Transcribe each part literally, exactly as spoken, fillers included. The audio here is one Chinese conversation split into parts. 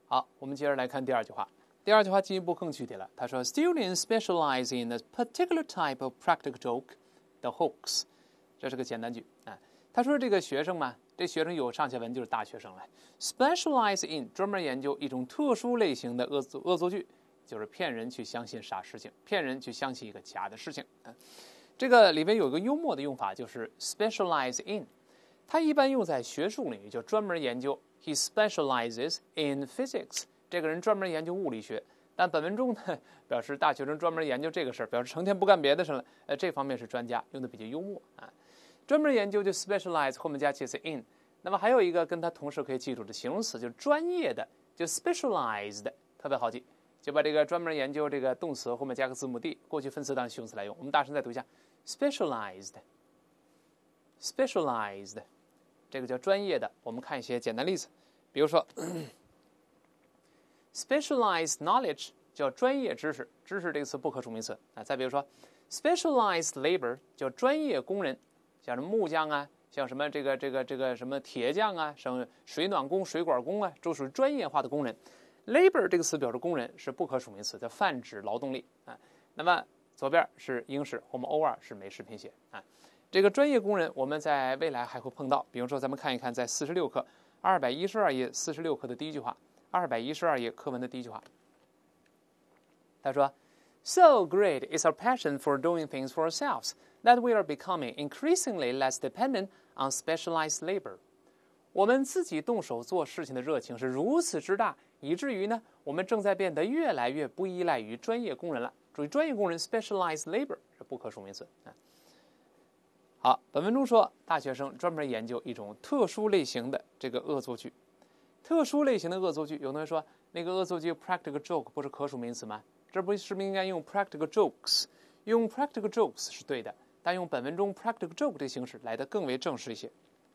好，我们接着来看第二句话。第二句话进一步更具体了，他说 Students specialize in a particular type of practical joke, the hoax。 这是个简单句啊。他说这个学生嘛，这学生有上下文就是大学生了。Specialize in 专门研究一种特殊类型的恶作恶作剧，就是骗人去相信傻事情，骗人去相信一个假的事情啊。这个里面有一个幽默的用法，就是 specialize in， 它一般用在学术领域，就专门研究。He specializes in physics。这个人专门研究物理学，但本文中呢表示大学生专门研究这个事儿，表示成天不干别的事了。呃，这方面是专家，用的比较幽默啊。专门研究就 specialize 后面加介词 in。那么还有一个跟它同时可以记住的形容词，就是专业的，就 specialized， 特别好记，就把这个专门研究这个动词后面加个字母 d， 过去分词当形容词来用。我们大声再读一下 specialized， specialized， 这个叫专业的。我们看一些简单例子，比如说。Specialized knowledge 叫专业知识，知识这个词不可数名词啊。再比如说 ，specialized labor 叫专业工人，像什么木匠啊，像什么这个这个这个什么铁匠啊，什么水暖工、水管工啊，都属于专业化的工人。labor 这个词表示工人，是不可数名词，叫泛指劳动力啊。那么左边是英式，后面 O 二是美式拼写啊。这个专业工人我们在未来还会碰到，比如说咱们看一看，在四十六课二百一十二页四十六课的第一句话。二百一十二页课文的第一句话，他说 So great is our passion for doing things for ourselves that we are becoming increasingly less dependent on specialized labor。 我们自己动手做事情的热情是如此之大，以至于呢，我们正在变得越来越不依赖于专业工人了。注意，专业工人 specialized labor 是不可数名词。好，本文中说大学生专门研究一种特殊类型的这个恶作剧。特殊类型的恶作剧，有同学说那个恶作剧 practical joke 不是可数名词吗？这不是不是应该用 practical jokes？ 用 practical jokes 是对的，但用本文中 practical joke 这个形式来得更为正式一些。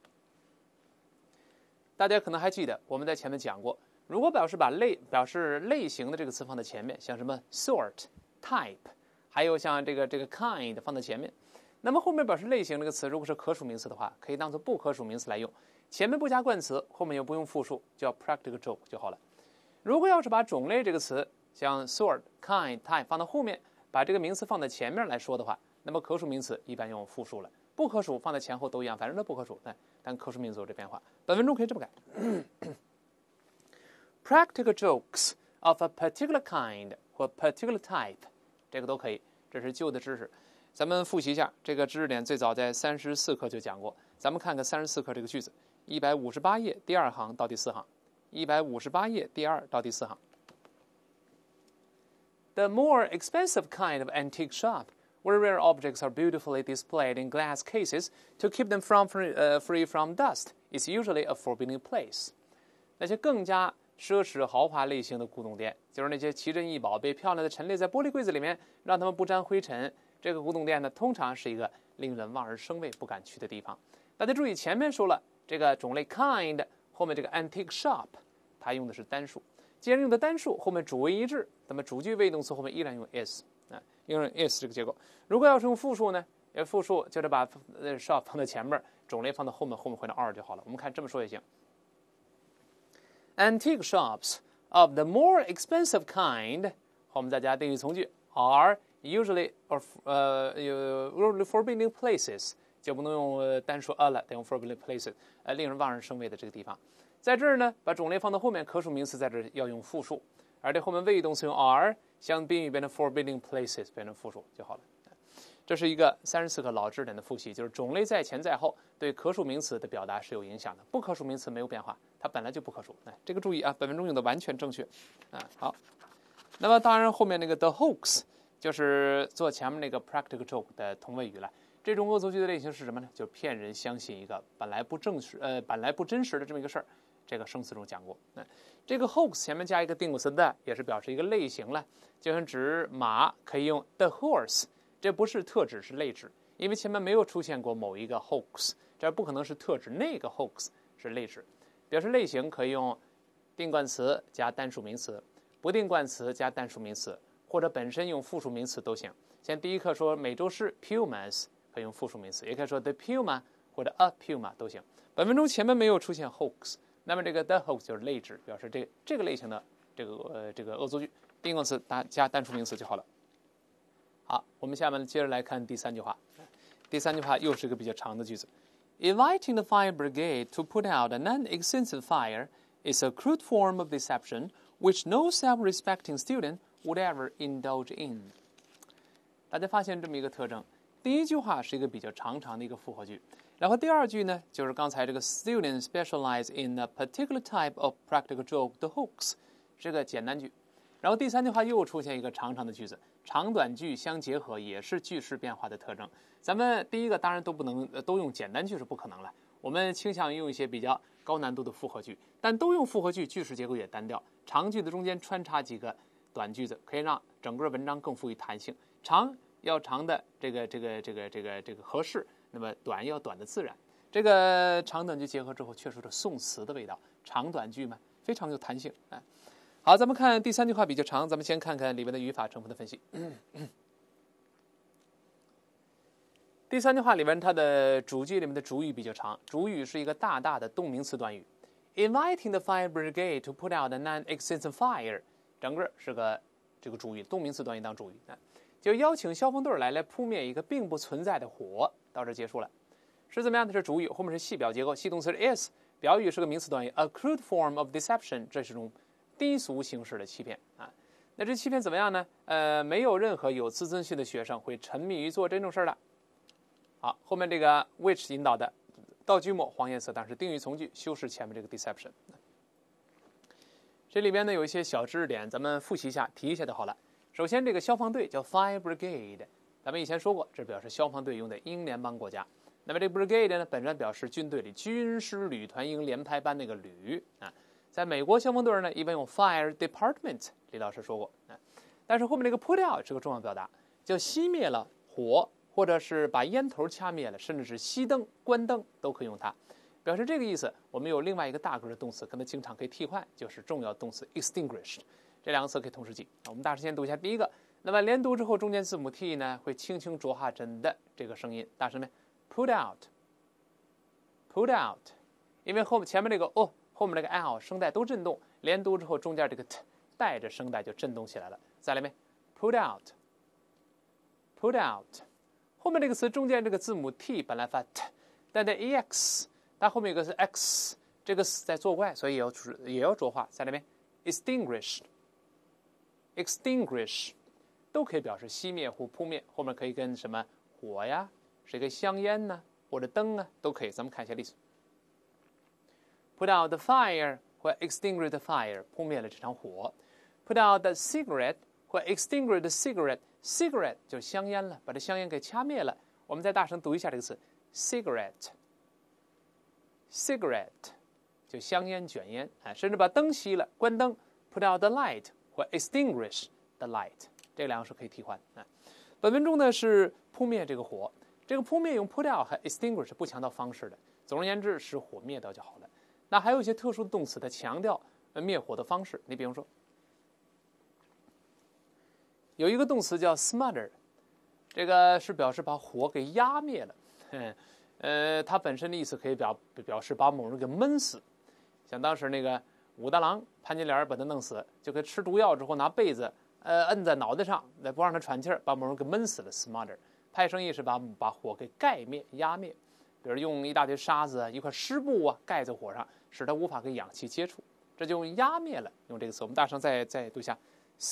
大家可能还记得我们在前面讲过，如果表示把类表示类型的这个词放在前面，像什么 sort、type， 还有像这个这个 kind 放在前面，那么后面表示类型这个词如果是可数名词的话，可以当做不可数名词来用。前面不加冠词，后面又不用复数，叫 practical joke 就好了。如果要是把种类这个词，像 sort、kind、type 放到后面，把这个名词放在前面来说的话，那么可数名词一般用复数了，不可数放在前后都一样，反正都不可数。但但可数名词有这变化，本文中可以这么改：practical jokes of a particular kind 或 particular type， 这个都可以。这是旧的知识，咱们复习一下。这个知识点最早在三十四课就讲过，咱们看看三十四课这个句子。一百五十八页第二行到第四行，一百五十八页第二到第四行。The more expensive kind of antique shop, where rare objects are beautifully displayed in glass cases to keep them from free, uh, free from dust, is usually a forbidden place. 那些更加奢侈豪华类型的古董店，就是那些奇珍异宝被漂亮的陈列在玻璃柜子里面，让它们不沾灰尘。这个古董店呢，通常是一个令人望而生畏、不敢去的地方。大家注意，前面说了。这个种类 kind 后面这个 antique shop 它用的是单数，既然用的单数，后面主谓一致，那么主句谓语动词后面依然用 is 啊，用 is 这个结构。如果要是用复数呢，要复数就是把 shop 放在前面，种类放到后面，后面回到 are 就好了。我们看这么说也行。Antique shops of the more expensive kind 后面再加定语从句 are usually or 呃 usually forbidden places。就不能用单数 a 了，得用 forbidden places， 呃，令人望而生畏的这个地方。在这儿呢，把种类放到后面，可数名词在这儿要用复数，而这后面谓语动词用 are， 相宾语变成 forbidden places， 变成复数就好了。这是一个三十四课老知识点的复习，就是种类在前在后对可数名词的表达是有影响的，不可数名词没有变化，它本来就不可数。哎，这个注意啊，本文中用的完全正确。啊，好。那么当然后面那个 the hoax 就是做前面那个 practical joke 的同位语了。这种恶作剧的类型是什么呢？就是骗人相信一个本来不正实、呃本来不真实的这么一个事儿。这个生词中讲过。嗯，这个 hoax 前面加一个定语词 the， 也是表示一个类型了。就像指马可以用 the horse， 这不是特指，是类指，因为前面没有出现过某一个 hoax， 这不可能是特指，那个 hoax 是类指。表示类型可以用定冠词加单数名词，不定冠词加单数名词，或者本身用复数名词都行。像第一课说美洲狮 pumas。可以用复数名词，也可以说 the puma 或者 a puma 都行。本文中前面没有出现 hoax， 那么这个 the hoax 就是类指，表示这这个类型的这个呃这个恶作剧，宾语词单加单数名词就好了。好，我们下面接着来看第三句话。第三句话又是一个比较长的句子。Inviting the fire brigade to put out an unextinguished fire is a crude form of deception which no self-respecting student would ever indulge in. 大家发现这么一个特征，第一句话是一个比较长长的一个复合句，然后第二句呢，就是刚才这个 student specialize in a particular type of practical joke, the hoax， 是个简单句，然后第三句话又出现一个长长的句子，长短句相结合也是句式变化的特征。咱们第一个当然都不能都用简单句是不可能了，我们倾向于用一些比较高难度的复合句，但都用复合句，句式结构也单调。长句的中间穿插几个短句子，可以让整个文章更富于弹性。长要长的这个这个这个这个这个合适，那么短要短的自然。这个长短句结合之后，确实有宋词的味道。长短句嘛，非常有弹性。哎，好，咱们看第三句话比较长，咱们先看看里面的语法成分的分析。第三句话里面，它的主句里面的主语比较长，主语是一个大大的动名词短语 ，inviting the fire brigade to put out an unextinguished fire， 整个是个这个主语，动名词短语当主语，就邀请消防队来来扑灭一个并不存在的火。到这结束了，是怎么样的？是主语，后面是系表结构，系动词是 is， 表语是个名词短语 ，a crude form of deception， 这是种低俗形式的欺骗啊。那这欺骗怎么样呢？呃，没有任何有自尊心的学生会沉迷于做这种事儿的。好，后面这个 which 引导的到句末黄颜色，但是定语从句修饰前面这个 deception。这里边呢有一些小知识点，咱们复习一下，提一下就好了。首先，这个消防队叫 fire brigade， 咱们以前说过，这表示消防队用的英联邦国家。那么这个 brigade 呢，本身表示军队里军师旅团营连排班那个旅啊。在美国消防队呢，一般用 fire department， 李老师说过啊。但是后面这个 put out 是个重要表达，叫熄灭了火。或者是把烟头掐灭了，甚至是熄灯、关灯都可以用它，表示这个意思。我们有另外一个大个的动词，跟它经常可以替换，就是重要动词 extinguished， 这两个词可以同时记。我们大声先读一下第一个，那么连读之后，中间字母 t 呢会轻轻浊化真的这个声音，大声点 put out，put out， 因为后面前面这个 o 后面这个 l 声带都震动，连读之后中间这个 t 带着声带就震动起来了。再来一遍 put out，put out。后面这个词中间这个字母 t 本来发 t， 但在 ex， 它后面有个是 x， 这个在作怪，所以也要也要浊化。再来一遍 extinguish，extinguish 都可以表示熄灭或扑灭，后面可以跟什么火呀，是一个香烟呢，或者灯啊，都可以。咱们看一下例子 ：put out the fire 或 extinguish the fire， 扑灭了这场火 ；put out the cigarette 或 extinguish the cigarette。cigarette 就是香烟了，把这香烟给掐灭了。我们再大声读一下这个词 cigarette，cigarette cigarette 就香烟卷烟啊，甚至把灯熄了，关灯 put out the light 或 extinguish the light， 这两个是可以替换啊。本文中呢是扑灭这个火，这个扑灭用 put out 和 extinguish 不强调方式的，总而言之使火灭掉就好了。那还有一些特殊的动词，它强调灭火的方式，你比如说。有一个动词叫 smother， 这个是表示把火给压灭了。呃，它本身的意思可以表表示把某人给闷死。像当时那个武大郎潘金莲把他弄死，就给吃毒药之后拿被子呃摁在脑袋上，来不让他喘气儿，把某人给闷死了。smother 派生意是把把火给盖灭、压灭，比如用一大堆沙子啊、一块湿布啊盖在火上，使它无法跟氧气接触，这就用压灭了。用这个词，我们大声再再读一下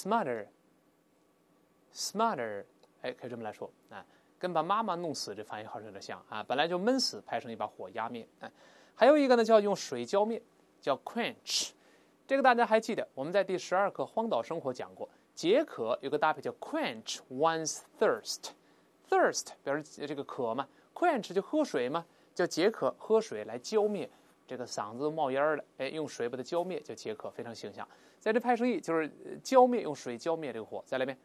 smother。smother， 哎，可以这么来说啊，跟把妈妈弄死这翻译号有点像啊。本来就闷死，派生意把火压灭。哎，还有一个呢，叫用水浇灭，叫 quench。这个大家还记得，我们在第十二课《荒岛生活》讲过，解渴有个搭配叫 quench one's thirst。thirst 表示这个渴嘛 ，quench 就喝水嘛，叫解渴，喝水来浇灭这个嗓子都冒烟了，哎，用水把它浇灭叫解渴，非常形象。在这派生意就是浇灭，用水浇灭这个火。再来一遍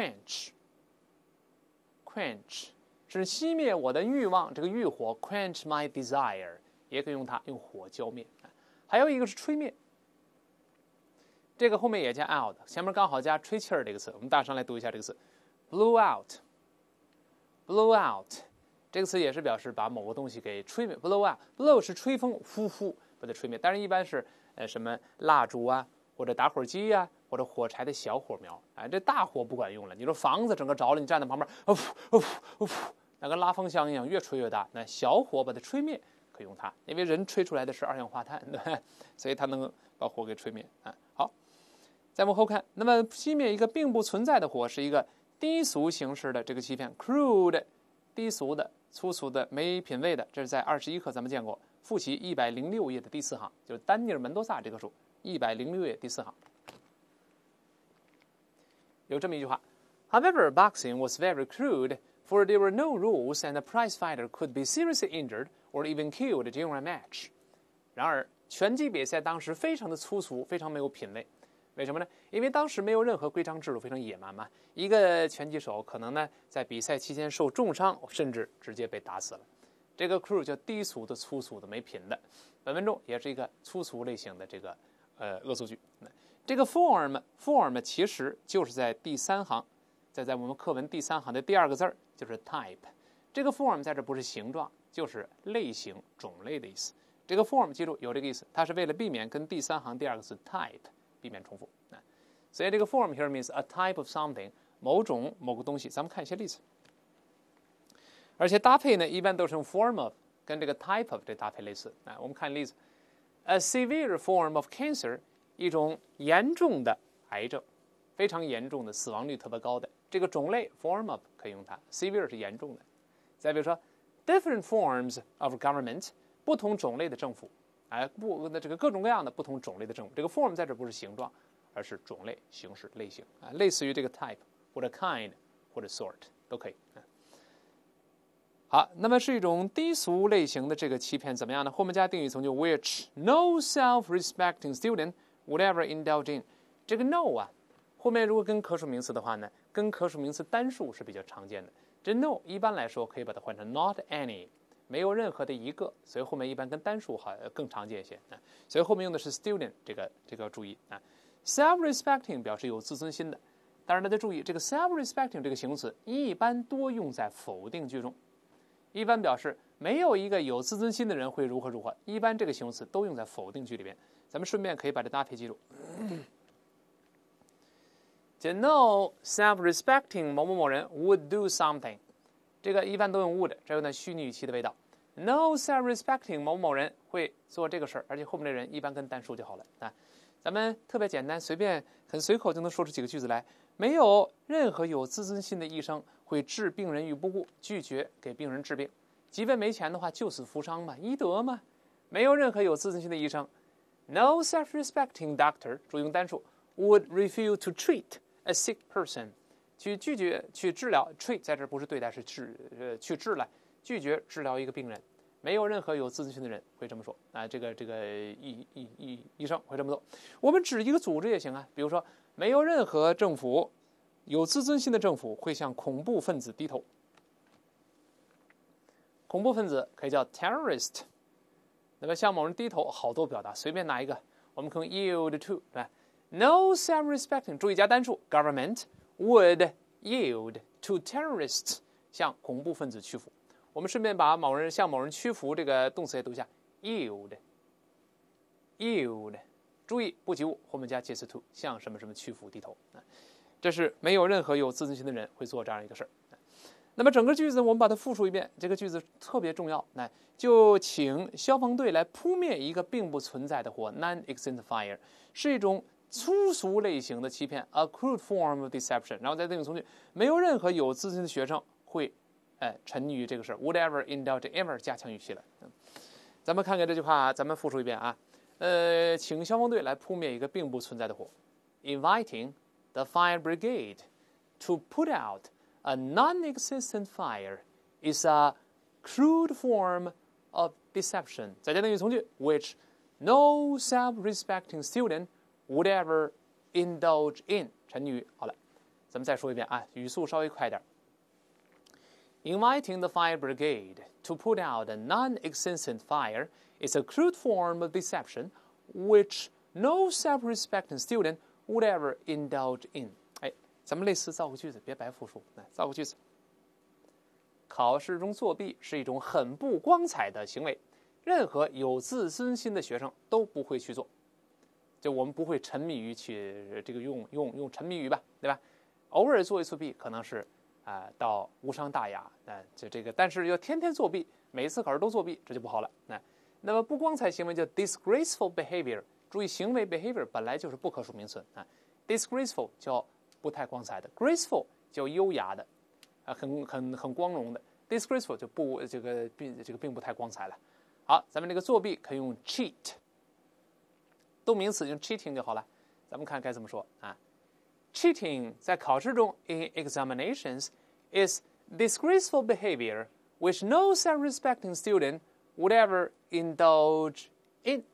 quench。quench 是熄灭我的欲望，这个欲火 quench my desire， 也可以用它用火浇灭。还有一个是吹灭，这个后面也加 out， 前面刚好加吹气儿这个词。我们大声来读一下这个词 blow out。blow out 这个词也是表示把某个东西给吹灭。blow out blow 是吹风，呼呼， 把它吹灭。当然，一般是呃什么蜡烛啊，或者打火机呀、啊，或者火柴的小火苗。哎，这大火不管用了。你说房子整个着了，你站在旁边，哦噗哦噗哦噗，那跟拉风箱一样，越吹越大。那小火把它吹灭，可以用它，因为人吹出来的是二氧化碳，对吧？所以它能把火给吹灭。啊，好，再往后看，那么熄灭一个并不存在的火，是一个低俗形式的这个欺骗 ，crude， 低俗的、粗俗的、没品位的。这是在二十一课咱们见过，复习一百零六页的第四行，就是丹尼尔·门多萨这个书，一百零六页第四行。有这么一句话 ：However, boxing was very crude, for there were no rules, and the prize fighter could be seriously injured or even killed during a match. 然而，拳击比赛当时非常的粗俗，非常没有品位。为什么呢？因为当时没有任何规章制度，非常野蛮嘛。一个拳击手可能呢在比赛期间受重伤，甚至直接被打死了。这个 crude 叫低俗的、粗俗的、没品的。本文中也是一个粗俗类型的这个呃恶作剧。这个 form form 其实就是在第三行，在在我们课文第三行的第二个字儿就是 type。这个 form 在这不是形状，就是类型、种类的意思。这个 form 记住有这个意思，它是为了避免跟第三行第二个字 type 避免重复。所以这个 form here means a type of something， 某种某个东西。咱们看一些例子，而且搭配呢一般都是用 form of 跟这个 type of 这搭配类似。啊，我们看例子 ，a severe form of cancer。一种严重的癌症，非常严重的，死亡率特别高的这个种类 form of 可以用它 ，severe 是严重的。再比如说 different forms of government， 不同种类的政府，哎，不，那这个各种各样的不同种类的政府，这个 form 在这不是形状，而是种类、形式、类型啊，类似于这个 type 或者 kind 或者 sort 都可以。好，那么是一种低俗类型的这个欺骗，怎么样呢？后面加定语从句 which no self-respecting student would ever indulge in。 这个 no 啊，后面如果跟可数名词的话呢，跟可数名词单数是比较常见的。这 no 一般来说可以把它换成 not any， 没有任何的一个，所以后面一般跟单数好更常见一些啊。所以后面用的是 student， 这个这个要注意啊。self-respecting 表示有自尊心的，当然大家注意这个 self-respecting 这个形容词一般多用在否定句中，一般表示没有一个有自尊心的人会如何如何，一般这个形容词都用在否定句里边。咱们顺便可以把这搭配记住。这 no self-respecting 某某某人 would do something， 这个一般都用 would， 这有点虚拟语气的味道。no self-respecting 某某人会做这个事儿，而且后面的人一般跟单数就好了啊。咱们特别简单，随便很随口就能说出几个句子来。没有任何有自尊心的医生会置病人于不顾，拒绝给病人治病，即便没钱的话救死扶伤嘛，医德嘛。没有任何有自尊心的医生。No self-respecting doctor， 注意用单数 ，would refuse to treat a sick person， 去拒绝去治疗 treat 在这不是对待，是治呃去治了，拒绝治疗一个病人。没有任何有自尊心的人会这么说啊，这个这个医医医医生会这么做。我们指一个组织也行啊，比如说没有任何政府有自尊心的政府会向恐怖分子低头。恐怖分子可以叫 terrorist。那么向某人低头，好多表达，随便拿一个，我们可以用 yield to， 对吧 ？No self-respecting， 注意加单数 ，government would yield to terrorists， 向恐怖分子屈服。我们顺便把某人向某人屈服这个动词也读一下 yield，yield， 注意不及物后面加介词 to， 向什么什么屈服低头。这是没有任何有自尊心的人会做这样一个事儿。那么整个句子我们把它复述一遍，这个句子特别重要。那就请消防队来扑灭一个并不存在的火 ，non-existent fire， 是一种粗俗类型的欺骗 ，a crude form of deception。然后在定语从句，没有任何有自信的学生会，哎，沉溺于这个事儿 ，would ever indulge ever 加强语气了。咱们看看这句话，咱们复述一遍啊。呃，请消防队来扑灭一个并不存在的火 ，inviting the fire brigade to put out a non-existent fire is a crude form of deception. 再加定语从句 which no self-respecting student would ever indulge in. 陈语好了，咱们再说一遍啊，语速稍微快点。Inviting the fire brigade to put out a non-existent fire is a crude form of deception which no self-respecting student would ever indulge in. 哎，咱们类似造个句子，别白复述。来，造个句子。考试中作弊是一种很不光彩的行为， 任何有自尊心的学生都不会去做。就我们不会沉迷于去这个用用用沉迷于吧，对吧？偶尔做一次弊可能是啊、呃、到无伤大雅，啊、呃、就这个，但是要天天作弊，每次考试都作弊，这就不好了。那、呃、那么不光彩行为叫 disgraceful behavior， 注意行为 behavior 本来就是不可数名词啊、呃、，disgraceful 叫不太光彩的 ，graceful 叫优雅的，啊、呃、很很很光荣的 ，disgraceful 就不这个并这个并不太光彩了。好，咱们这个作弊可以用 cheat。动名词用 cheating 就好了，咱们看该怎么说啊 ？Cheating 在考试中 in examinations is disgraceful behavior which no self-respecting student would ever indulge in。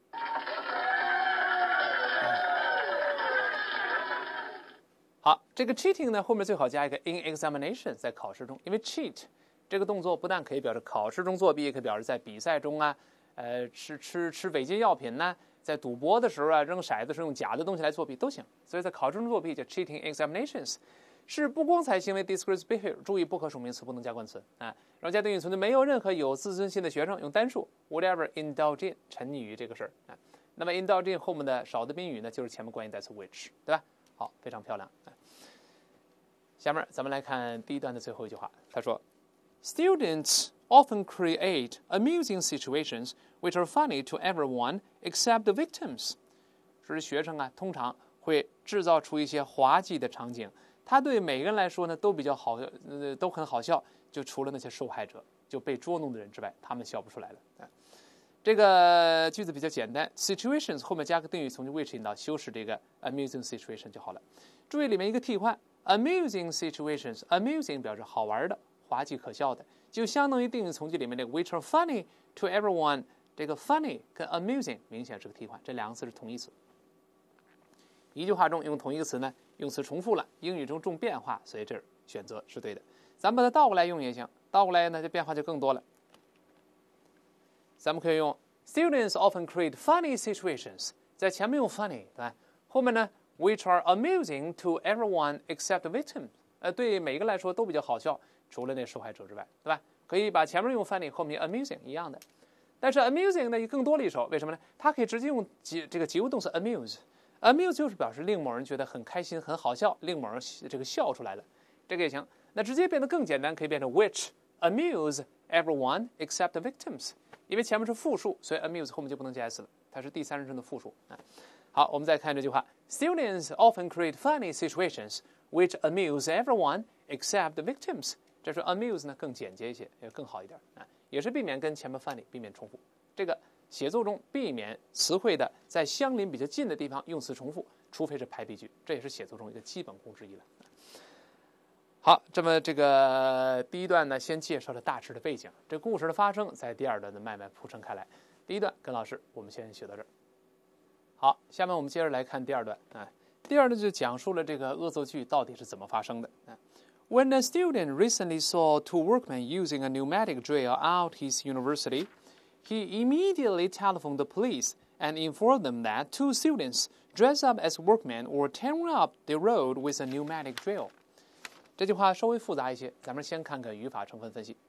好，这个 cheating 呢后面最好加一个 in examinations， 在考试中，因为 cheat 这个动作不但可以表示考试中作弊，也可以表示在比赛中啊，呃，吃吃吃违禁药品呢、啊。在赌博的时候啊，扔骰子时候用假的东西来作弊都行，所以在考试中作弊叫 cheating examinations， 是不光彩行为 disgraceful behavior， 注意不可数名词不能加冠词啊，然后加定语从句，没有任何有自尊心的学生用单数 whatever indulge in 沉溺于这个事儿啊，那么 indulge in 后面的少的宾语呢，就是前面关系代词 which， 对吧？好，非常漂亮。啊、下面咱们来看第一段的最后一句话，他说 ，Students often create amusing situations which are funny to everyone except the victims。是学生啊，通常会制造出一些滑稽的场景，他对每个人来说呢都比较好，呃，都很好笑，就除了那些受害者，就被捉弄的人之外，他们笑不出来了。啊、这个句子比较简单 ，situations 后面加个定语从句 which 引导修饰这个 amusing situation 就好了。注意里面一个替换 ，amusing situations，amusing 表示好玩的、滑稽可笑的。就相当于定语从句里面这个 which are funny to everyone， 这个 funny 跟 amusing 明显是个替换，这两个词是同义词。一句话中用同一个词呢，用词重复了，英语中重变化，所以这儿选择是对的。咱们把它倒过来用也行，倒过来呢，这变化就更多了。咱们可以用 students often create funny situations， 在前面用 funny， 对吧？后面呢 which are amusing to everyone except the victim， 呃，对每个来说都比较好笑。除了那受害者之外，对吧？可以把前面用 funny， 后面 amusing 一样的。但是 amusing 呢，更多了一手，为什么呢？它可以直接用及这个及物动词 amuse，amuse 就是表示令某人觉得很开心、很好笑，令某人这个笑出来了，这个也行。那直接变得更简单，可以变成 which amuse everyone except the victims， 因为前面是复数，所以 amuse 后面就不能加 s 了，它是第三人称的复数啊。好，我们再看这句话 ：Students often create funny situations which amuse everyone except the victims。这是 amuse 呢更简洁一些，也更好一点啊，也是避免跟前面 funny 避免重复。这个写作中避免词汇的在相邻比较近的地方用词重复，除非是排比句，这也是写作中一个基本功之一了。好，这么这个第一段呢，先介绍了大致的背景，这故事的发生在第二段的慢慢铺陈开来。第一段跟老师我们先学到这儿。好，下面我们接着来看第二段啊。第二段就讲述了这个恶作剧到底是怎么发生的啊。When a student recently saw two workmen using a pneumatic drill at his university, he immediately telephoned the police and informed them that two students dressed up as workmen were tearing up the road with a pneumatic drill. 这句话稍微复杂一些，咱们先看看语法成分分析。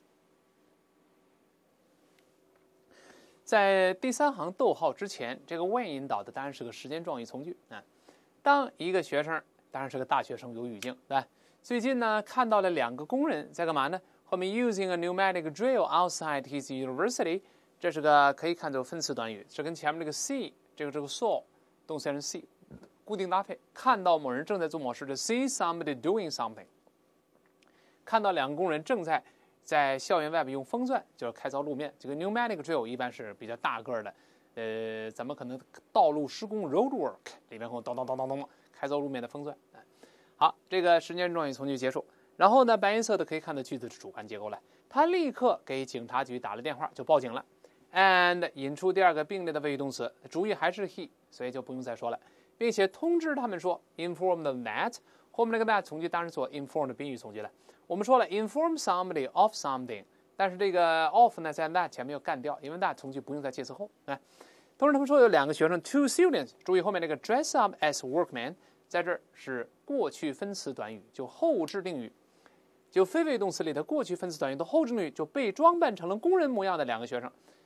在第三行逗号之前，这个 when 引导的当然是个时间状语从句啊。当一个学生，当然是个大学生，有语境，对吧？最近呢，看到了两个工人在干嘛呢？后面 using a pneumatic drill outside his university， 这是个可以看作分词短语，是跟前面这个 see 这个这个 saw 动词人 see 固定搭配。看到某人正在做某事，就 see somebody doing something。看到两个工人正在在校园外边用风钻，就是开凿路面。这个 pneumatic drill 一般是比较大个的，呃，咱们可能道路施工 road work 里面会咚咚咚咚咚开凿路面的风钻。好，这个时间状语从句结束。然后呢，白颜色的可以看到句子是主观结构了。他立刻给警察局打了电话，就报警了。And 引出第二个并列的谓语动词，主语还是 he， 所以就不用再说了，并且通知他们说 inform them that， 后面那个 that 从句当然做 inform 的宾语从句了。我们说了 inform somebody of something， 但是这个 of 呢在 that 前面要干掉，因为 that 从句不用在介词后。哎，同时他们说有两个学生 two students， 注意后面那个 dress up as workmen。在这儿是过去分词短语，就后置定语，就非谓动词里的过去分词短语的后置定语，就被装扮成了工人模样的两个学生。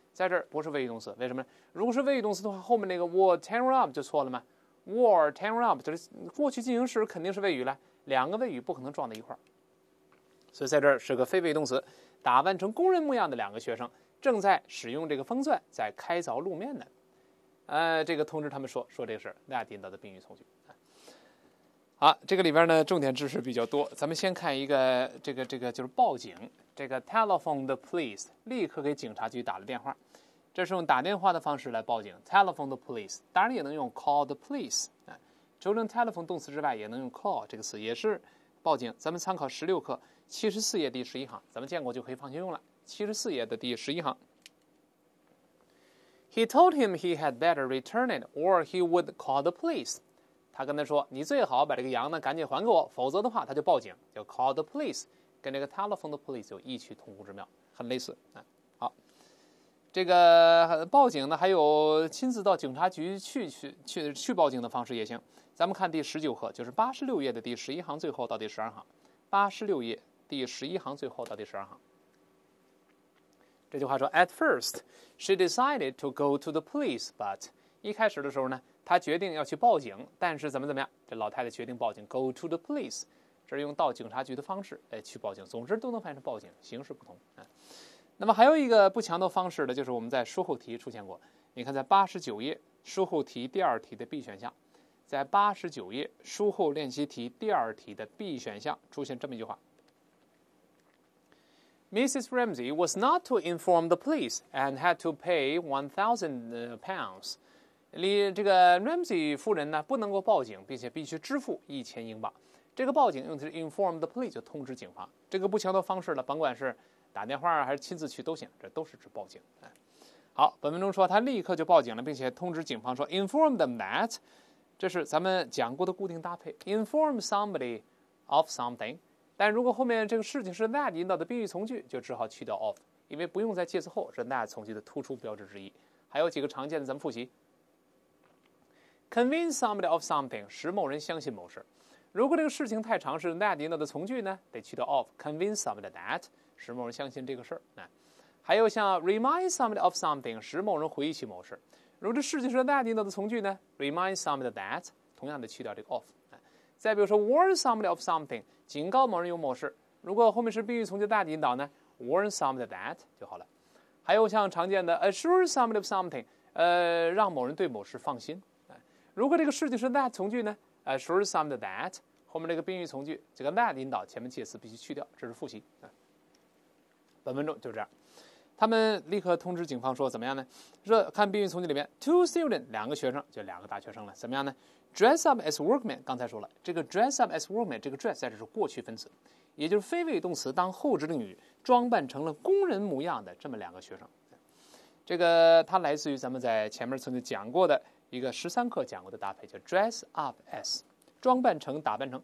在这儿不是谓语动词，为什么呢？如果是谓语动词的话，后面那个 were tearing up 就错了吗 ？were tearing up 就是过去进行时肯定是谓语了，两个谓语不可能撞在一块儿，所以在这儿是个非谓语动词。打扮成工人模样的两个学生正在使用这个风钻在开凿路面呢。呃，这个通知他们说说这个事儿 ，that 引导的宾语从句。好，这个里边呢重点知识比较多，咱们先看一个这个这个就是报警，这个 telephone the police 立刻给警察局打了电话，这是用打电话的方式来报警 ，telephone the police， 当然也能用 call the police 啊，除了 telephone 动词之外，也能用 call 这个词，也是报警。咱们参考十六课七十四页第十一行，咱们见过就可以放心用了。七十四页的第十一行。He told him he had better return it, or he would call the police. 他跟他说，你最好把这个羊呢赶紧还给我，否则的话他就报警，就 call the police， 跟这个 telephone the police 有异曲同工之妙，很类似啊。好，这个报警呢，还有亲自到警察局去去去去报警的方式也行。咱们看第十九课，就是八十六页的第十一行最后到第十二行，八十六页第十一行最后到第十二行。这句话说 ，At first, she decided to go to the police, but 一开始的时候呢，她决定要去报警，但是怎么怎么样，这老太太决定报警 ，go to the police， 这是用到警察局的方式来去报警，总之都能翻译成报警，形式不同啊。那么还有一个不强调方式的，就是我们在书后题出现过，你看在八十九页书后题第二题的 B 选项，在八十九页书后练习题第二题的 B 选项出现这么一句话。Missus Ramsey was not to inform the police and had to pay one thousand pounds. 里这个 Ramsey 夫人呢不能够报警，并且必须支付一千英镑。这个报警用的是 inform the police， 就通知警方。这个不强调方式了，甭管是打电话还是亲自去都行，这都是指报警。好，本文中说他立刻就报警了，并且通知警方说 inform them that， 这是咱们讲过的固定搭配 inform somebody of something。但如果后面这个事情是 that 引导的宾语从句，就只好去掉 of， 因为不用在介词后，是 that 从句的突出标志之一。还有几个常见的，咱们复习。Convince somebody of something， 使某人相信某事。如果这个事情太长，是 that 引导的从句呢，得去掉 of。Convince somebody that， 使某人相信这个事儿。啊，还有像 remind somebody of something， 使某人回忆起某事。如果这事情是 that 引导的从句呢 ，remind somebody that， 同样的去掉这个 of。再比如说 warn somebody of something， 警告某人有某事，如果后面是宾语从句 that 引导呢 warn somebody that 就好了。还有像常见的 assure somebody of something， 呃，让某人对某事放心。如果这个事情是 that 从句呢 assure somebody that， 后面这个宾语从句这个 that 引导前面介词必须去掉，这是复习。本文中就这样，他们立刻通知警方说怎么样呢？说看宾语从句里面 two student 两个学生，就两个大学生了，怎么样呢？Dress up as workmen， 刚才说了，这个 dress up as workmen， 这个 dress 在这是过去分词，也就是非谓语动词当后置定语，装扮成了工人模样的这么两个学生。这个它来自于咱们在前面曾经讲过的一个十三课讲过的搭配，叫 dress up as， 装扮成、打扮成。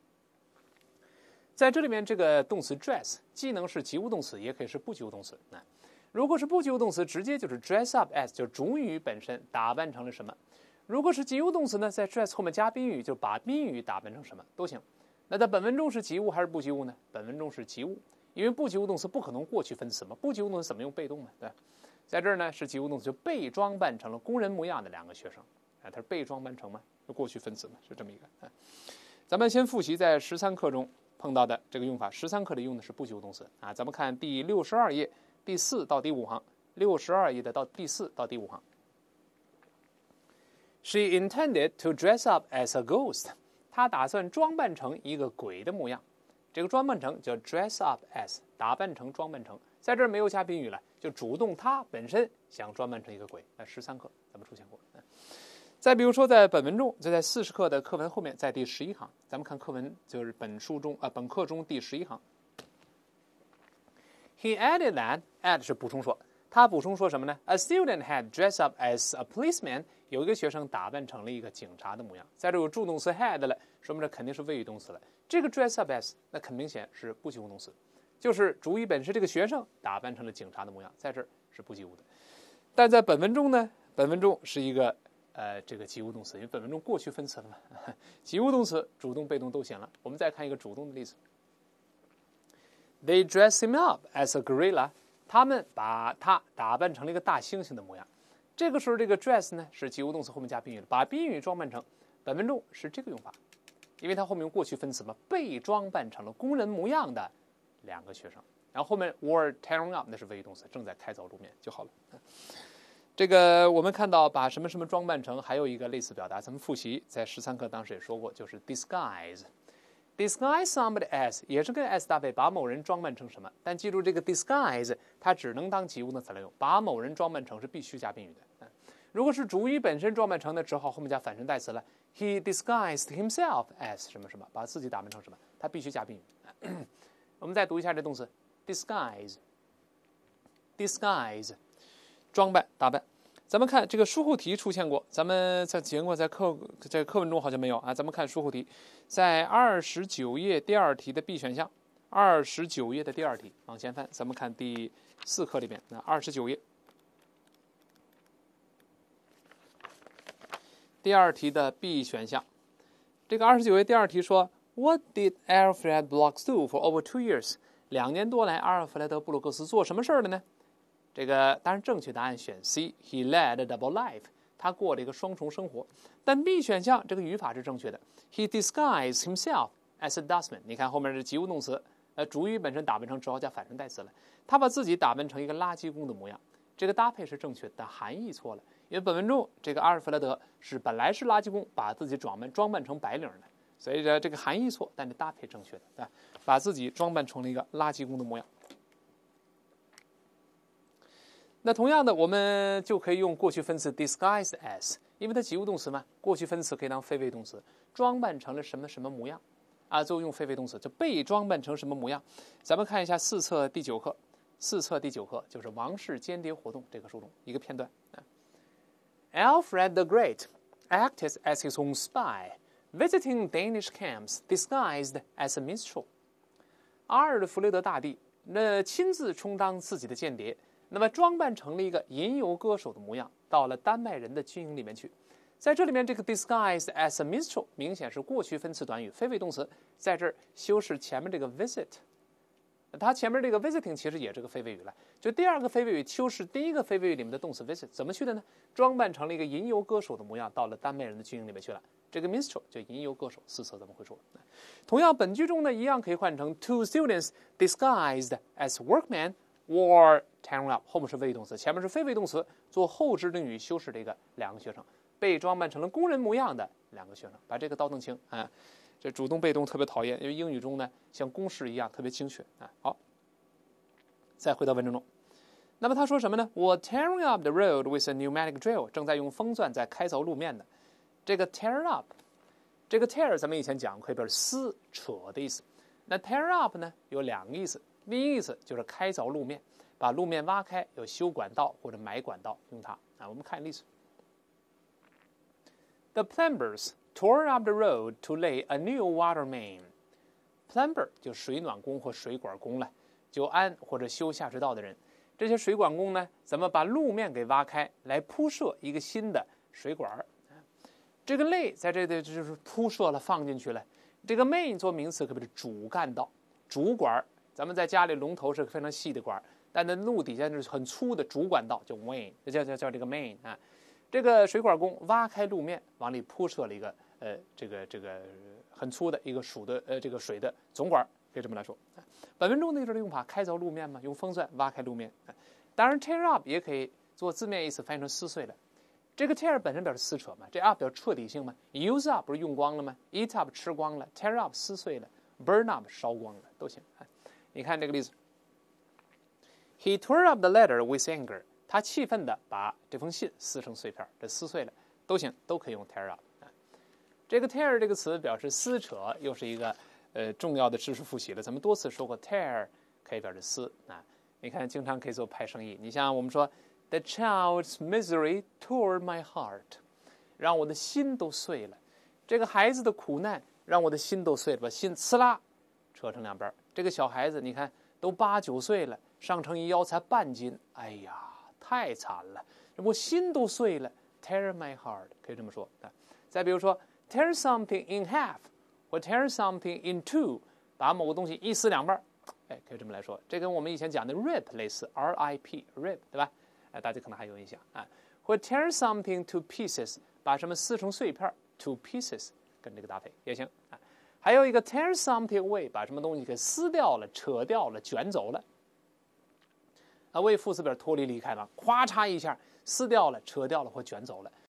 在这里面，这个动词 dress 既能是及物动词，也可以是不及物动词。那如果是不及物动词，直接就是 dress up as， 就是主语本身打扮成了什么。如果是及物动词呢，在 dress 后面加宾语，就把宾语打扮成什么都行。那在本文中是及物还是不及物呢？本文中是及物，因为不及物动词不可能过去分词嘛，不及物动词怎么用被动呢？对，在这儿呢是及物动词，就被装扮成了工人模样的两个学生。啊，它是被装扮成嘛，就过去分词嘛，是这么一个。啊，咱们先复习在十三课中碰到的这个用法，十三课里用的是不及物动词啊。咱们看第六十二页第四到第五行，六十二页的到第四到第五行。She intended to dress up as a ghost. 她打算装扮成一个鬼的模样。这个装扮成叫 dress up as， 打扮成、装扮成，在这儿没有加宾语了，就主动她本身想装扮成一个鬼。那十三课咱们出现过。再比如说，在本文中，就在四十课的课文后面，在第十一行，咱们看课文就是本书中啊、呃、本课中第十一行。He added that add 是补充说。他补充说什么呢 ？A student had dressed up as a policeman。有一个学生打扮成了一个警察的模样。在这有助动词 had 了，说明这肯定是谓语动词了。这个 dress up as 那很明显是不及物动词，就是主语本身这个学生打扮成了警察的模样，在这儿是不及物的。但在本文中呢，本文中是一个呃这个及物动词，因为本文中过去分词了嘛，及物动词主动被动都显了。我们再看一个主动的例子。They dressed him up as a gorilla。 他们把它打扮成了一个大猩猩的模样。这个时候，这个 dress 呢是及物动词后面加宾语了，把宾语装扮成，本文中是这个用法，因为它后面用过去分词嘛，被装扮成了工人模样的两个学生。然后后面 were tearing up 那是谓语动词，正在开凿路面就好了。这个我们看到把什么什么装扮成，还有一个类似表达，咱们复习在十三课当时也说过，就是 disguise。disguise somebody as 也是跟 as 搭配，把某人装扮成什么？但记住这个 disguise 它只能当及物动词来用，把某人装扮成是必须加宾语的。如果是主语本身装扮成的，只好后面加反身代词了。He disguised himself as 什么什么，把自己打扮成什么，他必须加宾语。我们再读一下这动词 disguise。disguise 装扮打扮。咱们看这个书后题出现过，咱们在结过在课在课文中好像没有啊。咱们看书后题，在二十九页第二题的 B 选项，二十九页的第二题往前翻，咱们看第四课里面，那二十九页第二题的 B 选项，这个二十九页第二题说 What did Alfred Blocks do for over two years？ 两年多来，阿尔弗莱德·布鲁克斯做什么事儿了呢？这个当然正确答案选 C，He led a double life， 他过了一个双重生活。但 B 选项这个语法是正确的 ，He disguised himself as a dustman。你看后面是及物动词，呃，主语本身打扮成只好加反身代词了，他把自己打扮成一个垃圾工的模样。这个搭配是正确的，但含义错了，因为本文中这个阿尔弗莱德是本来是垃圾工，把自己装扮装扮成白领的，所以这个含义错，但是搭配正确的，对吧？把自己装扮成了一个垃圾工的模样。那同样的，我们就可以用过去分词 disguised as， 因为它及物动词嘛，过去分词可以当非谓动词，装扮成了什么什么模样啊，最后用非谓动词，就被装扮成什么模样。咱们看一下四册第九课。四册第九课就是王室间谍活动这个书中一个片段。Alfred the Great acted as his own spy, visiting Danish camps disguised as a minstrel。阿尔弗雷德大帝那亲自充当自己的间谍，那么装扮成了一个吟游歌手的模样，到了丹麦人的军营里面去。在这里面，这个 disguised as a minstrel 明显是过去分词短语，非谓动词，在这儿修饰前面这个 visit。它前面这个 visiting 其实也是个非谓语了，就第二个非谓语修饰第一个非谓语里面的动词 visit， 怎么去的呢？装扮成了一个吟游歌手的模样，到了丹麦人的军营里面去了。这个 minstrel 就吟游歌手，四册咱们会说。同样，本句中呢，一样可以换成 two students disguised as workmen or tearing up， 后面是谓语动词，前面是非谓动词，做后置定语修饰这个两个学生被装扮成了工人模样的两个学生，把这个倒腾清啊。这主动被动特别讨厌，因为英语中呢像公式一样特别精确啊。好，再回到文章中，那么他说什么呢？我 tearing up the road with a pneumatic drill， 正在用风钻在开凿路面的。这个 tear up， 这个 tear 咱们以前讲可以表示撕扯的意思。那 tear up 呢有两个意思，第一个意思就是开凿路面，把路面挖开，有修管道或者埋管道用它啊。我们看例子 ：The plumbers tore up the road to lay a new water main。 plumber 就水暖工或水管工了，就安或者修下水道的人。这些水管工呢，怎么把路面给挖开，来铺设一个新的水管？这个 lay 在这里就是铺设了，放进去了。这个 main 做名词可不是主干道、主管。咱们在家里龙头是非常细的管，但在路底下是很粗的主管道，叫 main， 叫叫叫这个 main 啊。这个水管工挖开路面，往里铺设了一个呃这个这个很粗的一个水的呃这个水的总管，可以这么来说。本文中那个用法开凿路面嘛，用风钻挖开路面。当然 tear up 也可以做字面意思翻译成撕碎了。这个 tear 本身表示撕扯嘛，这 up 表示彻底性嘛 ，use up 不是用光了吗 ？eat up 吃光了 ，tear up 撕碎了 ，burn up 烧光了都行。你看这个例子 ，He tore up the letter with anger。他气愤地把这封信撕成碎片，这撕碎了都行，都可以用 tear up。这个 tear 这个词表示撕扯，又是一个呃重要的知识复习了。咱们多次说过 tear 可以表示撕啊。你看，经常可以做派生意。你像我们说 The child's misery tore my heart， 让我的心都碎了。这个孩子的苦难让我的心都碎了，把心呲啦扯成两半。这个小孩子你看都八九岁了，上称一腰才半斤，哎呀，太惨了，我心都碎了 ，tear my heart， 可以这么说。再比如说 tear something in half， 或 tear something in two， 把某个东西一撕两半， 哎，可以这么来说，这跟我们以前讲的 rip 类似 ，R I P rip 对吧？哎，大家可能还有印象啊。或 tear something to pieces， 把什么撕成碎片 to pieces， 跟这个搭配也行啊。还有一个 tear something away， 把什么东西给撕掉了、扯掉了、卷走了。away 副词表脱离离开了，咵嚓一下撕掉了、扯掉了或卷走了。